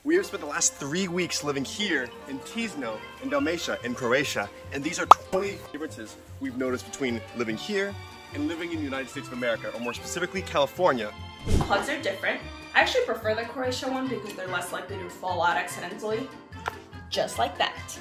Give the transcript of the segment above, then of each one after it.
We have spent the last 3 weeks living here in Tisno, in Dalmatia, in Croatia, and these are 20 differences we've noticed between living here and living in the United States of America, or more specifically, California. Hugs are different. I actually prefer the Croatia one because they're less likely to fall out accidentally. Just like that.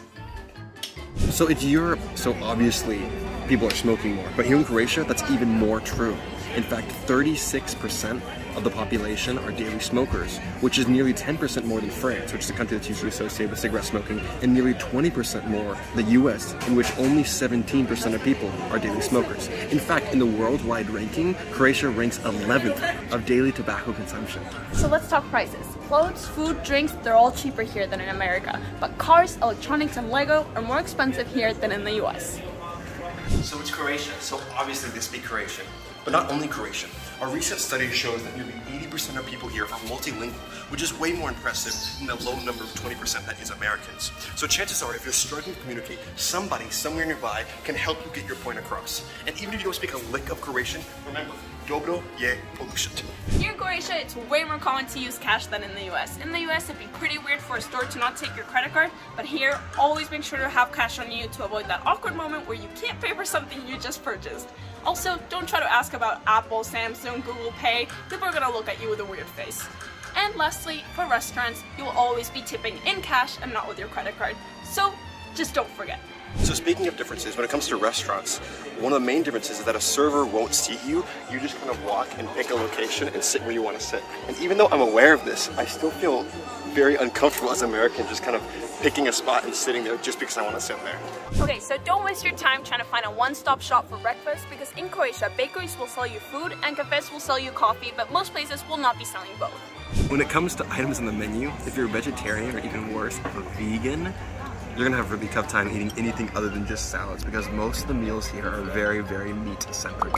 So it's Europe, so obviously people are smoking more, but here in Croatia, that's even more true. In fact, 36% of the population are daily smokers, which is nearly 10% more than France, which is a country that's usually associated with cigarette smoking, and nearly 20% more the US, in which only 17% of people are daily smokers. In fact, in the worldwide ranking, Croatia ranks 11th of daily tobacco consumption. So let's talk prices. Clothes, food, drinks, they're all cheaper here than in America, but cars, electronics, and Lego are more expensive here than in the US. So it's Croatia, so obviously they speak Croatian. But not only Croatian. A recent study shows that nearly 80% of people here are multilingual, which is way more impressive than the low number of 20% that is Americans. So chances are, if you're struggling to communicate, somebody somewhere nearby can help you get your point across. And even if you don't speak a lick of Croatian, remember, dobro je pokušat. Here in Croatia, it's way more common to use cash than in the US. In the US, it'd be pretty weird for a store to not take your credit card, but here, always make sure to have cash on you to avoid that awkward moment where you can't pay for something you just purchased. Also, don't try to ask about Apple, Samsung, Google Pay. People are gonna look at you with a weird face. And lastly, for restaurants, you will always be tipping in cash and not with your credit card. So, just don't forget. So speaking of differences, when it comes to restaurants, one of the main differences is that a server won't seat you. You just kind of walk and pick a location and sit where you want to sit. And even though I'm aware of this, I still feel very uncomfortable as an American just kind of picking a spot and sitting there just because I want to sit there. Okay, so don't waste your time trying to find a one-stop shop for breakfast, because in Croatia, bakeries will sell you food and cafes will sell you coffee, but most places will not be selling both. When it comes to items on the menu, if you're a vegetarian or even worse, a vegan, you're gonna have a really tough time eating anything other than just salads, because most of the meals here are very, very meat-centric.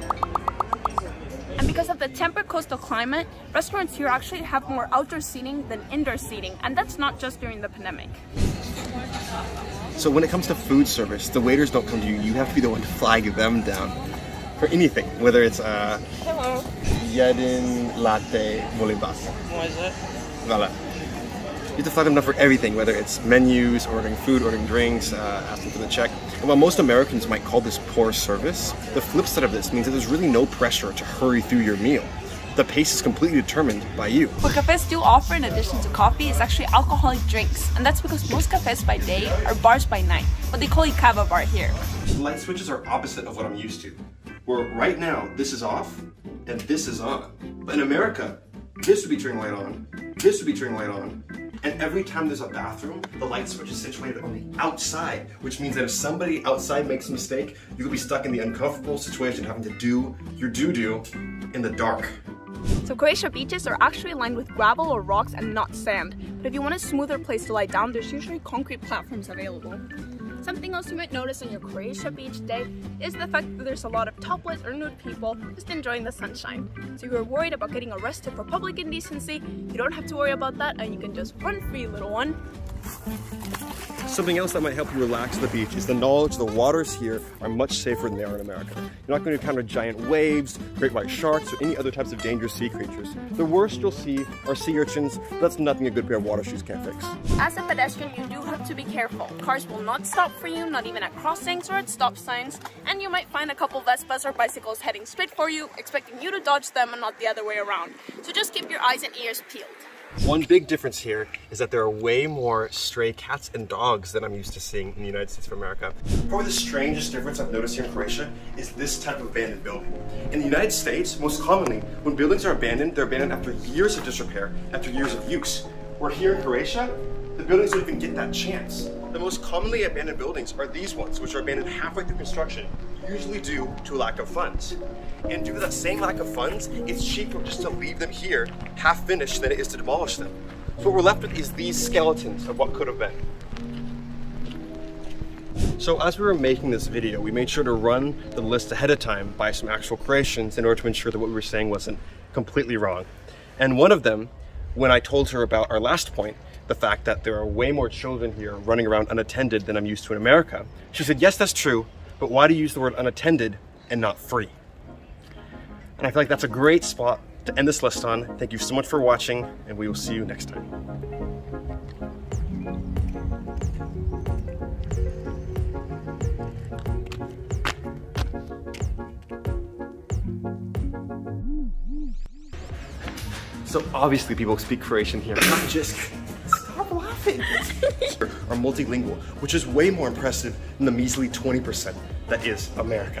And because of the temperate coastal climate, restaurants here actually have more outdoor seating than indoor seating, and that's not just during the pandemic. So when it comes to food service, the waiters don't come to you, you have to be the one to flag them down for anything, whether it's Hello. Jeden latte molim vas. What is it? Voilà. You have to flag them down for everything, whether it's menus, ordering food, ordering drinks, asking for the check. And while most Americans might call this poor service, the flip side of this means that there's really no pressure to hurry through your meal. The pace is completely determined by you. What cafes do offer in addition to coffee is actually alcoholic drinks, and that's because most cafes by day are bars by night, but they call it kava bar here. The light switches are opposite of what I'm used to. Where right now, this is off, and this is on. But in America, this would be turning light on, this would be turning light on, and every time there's a bathroom, the light switch is situated on the outside, which means that if somebody outside makes a mistake, you could be stuck in the uncomfortable situation of having to do your doo-doo in the dark. So Croatia beaches are actually lined with gravel or rocks and not sand, but if you want a smoother place to lie down, there's usually concrete platforms available. Something else you might notice on your Croatia beach day is the fact that there's a lot of topless or nude people just enjoying the sunshine. So if you're worried about getting arrested for public indecency, you don't have to worry about that, and you can just run free, little one. Something else that might help you relax at the beach is the knowledge the waters here are much safer than they are in America. You're not going to encounter giant waves, great white sharks, or any other types of dangerous sea creatures. The worst you'll see are sea urchins, but that's nothing a good pair of water shoes can't fix. As a pedestrian, you do have to be careful. Cars will not stop for you, not even at crossings or at stop signs, and you might find a couple Vespas or bicycles heading straight for you, expecting you to dodge them and not the other way around. So just keep your eyes and ears peeled. One big difference here is that there are way more stray cats and dogs than I'm used to seeing in the United States of America. Probably the strangest difference I've noticed here in Croatia is this type of abandoned building. In the United States, most commonly, when buildings are abandoned, they're abandoned after years of disrepair, after years of use. Where here in Croatia, the buildings don't even get that chance. The most commonly abandoned buildings are these ones, which are abandoned halfway through construction, usually due to a lack of funds. And due to that same lack of funds, it's cheaper just to leave them here half finished than it is to demolish them. So what we're left with is these skeletons of what could have been. So as we were making this video, we made sure to run the list ahead of time by some actual Croatians in order to ensure that what we were saying wasn't completely wrong. And one of them, when I told her about our last point, the fact that there are way more children here running around unattended than I'm used to in America, she said, yes, that's true, but why do you use the word unattended and not free? And I feel like that's a great spot To end this list on, thank you so much for watching, and we will see you next time. So obviously people speak Croatian here, not just... Stop laughing! Are multilingual, which is way more impressive than the measly 20% that is America.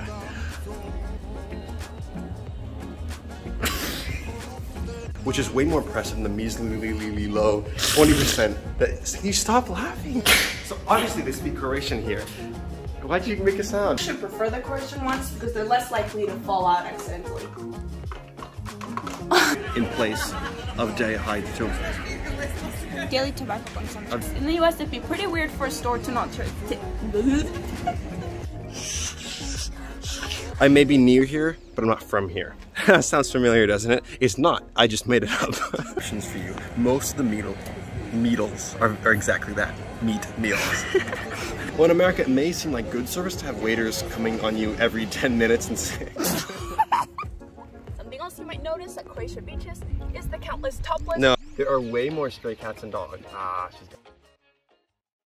Which is way more impressive than the measly low 20% that... Can you stop laughing? So obviously they speak Croatian here. Why'd you make a sound? I should prefer the Croatian ones because they're less likely to fall out accidentally. In place of daily tobacco consumption. In the US, it'd be pretty weird for a store to not turn. I may be near here, but I'm not from here. Sounds familiar, doesn't it? It's not. I just made it up. Questions for you. Most of the meals are exactly that. Meat meals. Well, in America, it may seem like good service to have waiters coming on you every 10 minutes and say... Something else you might notice at Croatian beaches is the countless topless... No, there are way more stray cats and dogs. Ah, she's got...